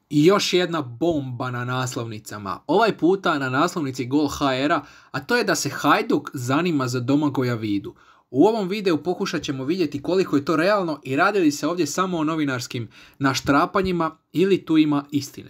I još jedna bomba na naslovnicama. Ovaj puta na naslovnici Gol.hr, a to je da se Hajduk zanima za Domagoja Vidu. U ovom videu pokušat ćemo vidjeti koliko je to realno i radi li se ovdje samo o novinarskim naštrapanjima ili tu ima istine.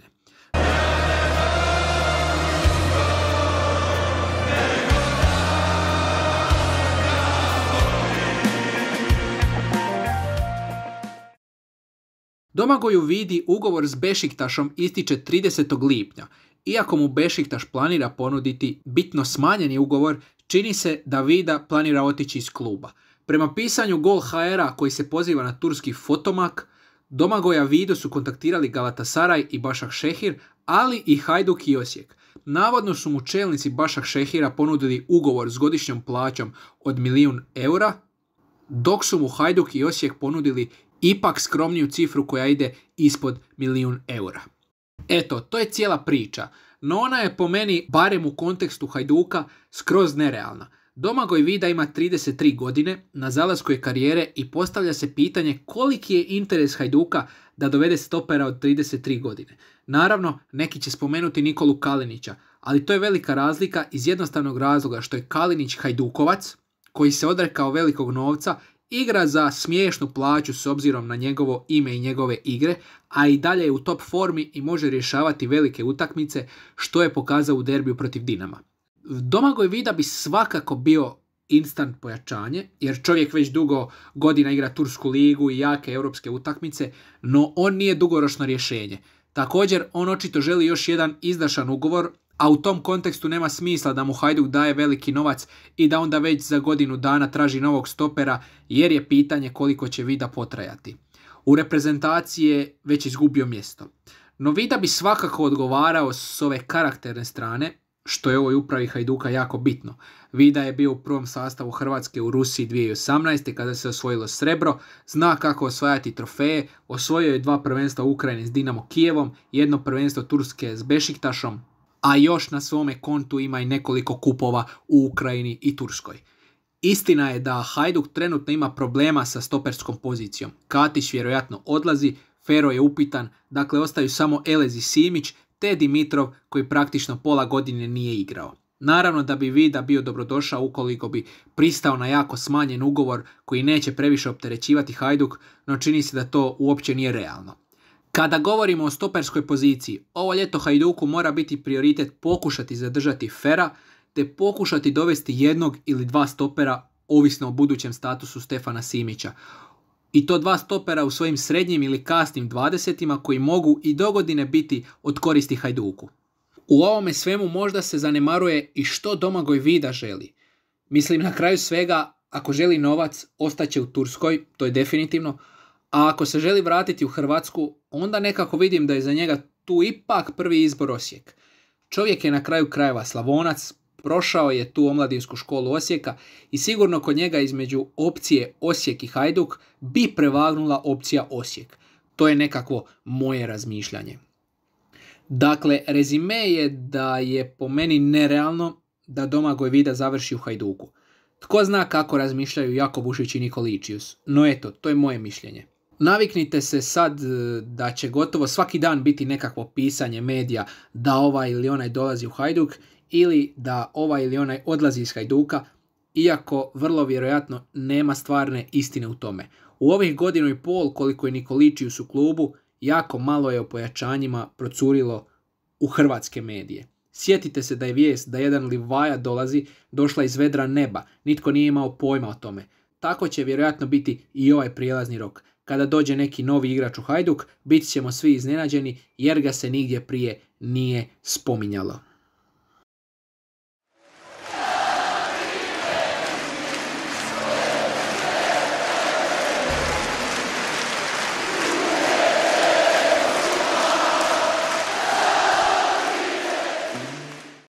Domagoju Vidi ugovor s Bešiktašom ističe 30. lipnja. Iako mu Bešiktaš planira ponuditi bitno smanjeni ugovor, čini se da Vida planira otići iz kluba. Prema pisanju Gol.hr koji se poziva na turski Fotomak, Domagoja Vidu su kontaktirali Galatasaray i Başakşehir, ali i Hajduk i Osijek. Navodno su mu čelnici Başakşehira ponudili ugovor s godišnjom plaćom od 1.000.000 eura, dok su mu Hajduk i Osijek ponudili ipak skromniju cifru koja ide ispod 1.000.000 eura. Eto, to je cijela priča, no ona je po meni, barem u kontekstu Hajduka, skroz nerealna. Domagoj Vida ima 33 godine, na zalasku je karijere i postavlja se pitanje koliki je interes Hajduka da dovede stopera od 33 godine. Naravno, neki će spomenuti Nikolu Kalinića, ali to je velika razlika iz jednostavnog razloga što je Kalinić Hajdukovac, koji se odrekao velikog novca, igra za smiješnu plaću s obzirom na njegovo ime i njegove igre, a i dalje je u top formi i može rješavati velike utakmice, što je pokazao u derbiju protiv Dinama. Domagoj Vida bi svakako bio instant pojačanje, jer čovjek već dugo godina igra Tursku ligu i jake europske utakmice, no on nije dugoročno rješenje. Također, on očito želi još jedan izdašan ugovor, a u tom kontekstu nema smisla da mu Hajduk daje veliki novac i da onda već za godinu dana traži novog stopera, jer je pitanje koliko će Vida potrajati. U reprezentaciji je već izgubio mjesto. No Vida bi svakako odgovarao s ove karakterne strane, što je ovoj upravi Hajduka jako bitno. Vida je bio u prvom sastavu Hrvatske u Rusiji 2018. kada se osvojilo srebro, zna kako osvajati trofeje, osvojio je 2 prvenstva u Ukrajini s Dinamo Kijevom, 1 prvenstvo Turske s Bešiktašom, a još na svome kontu ima i nekoliko kupova u Ukrajini i Turskoj. Istina je da Hajduk trenutno ima problema sa stoperskom pozicijom. Katić vjerojatno odlazi, Fero je upitan, dakle ostaju samo Elez i Simić, te Dimitrov koji praktično pola godine nije igrao. Naravno da bi Vida bio dobrodošao ukoliko bi pristao na jako smanjen ugovor koji neće previše opterećivati Hajduk, no čini se da to uopće nije realno. Kada govorimo o stoperskoj poziciji, ovo ljeto Hajduku mora biti prioritet pokušati zadržati Fera, te pokušati dovesti 1 ili 2 stopera, ovisno o budućem statusu Stefana Simića. I to 2 stopera u svojim srednjim ili kasnim 20-ima koji mogu i dogodine biti od koristi Hajduku. U ovome svemu možda se zanemaruje i što Domagoj Vida želi. Mislim, na kraju svega, ako želi novac, ostaće u Turskoj, to je definitivno, a ako se želi vratiti u Hrvatsku, onda nekako vidim da je za njega tu ipak prvi izbor Osijek. Čovjek je na kraju krajeva Slavonac, prošao je tu omladinsku školu Osijeka i sigurno kod njega između opcije Osijek i Hajduk bi prevagnula opcija Osijek. To je nekakvo moje razmišljanje. Dakle, rezime je da je po meni nerealno da Domagoj Vida završi u Hajduku. Tko zna kako razmišljaju Jakobušić i Nikoličius, no eto, to je moje mišljenje. Naviknite se sad da će gotovo svaki dan biti nekakvo pisanje medija da ovaj ili onaj dolazi u Hajduk ili da ovaj ili onaj odlazi iz Hajduka, iako vrlo vjerojatno nema stvarne istine u tome. U ovih 1.5 godina koliko je Nikoličius u klubu, jako malo je o pojačanjima procurilo u hrvatske medije. Sjetite se da je vijest da jedan Livaja dolazi došla iz vedra neba, nitko nije imao pojma o tome. Tako će vjerojatno biti i ovaj prijelazni rok. Kada dođe neki novi igrač u Hajduk, bit ćemo svi iznenađeni jer ga se nigdje prije nije spominjalo.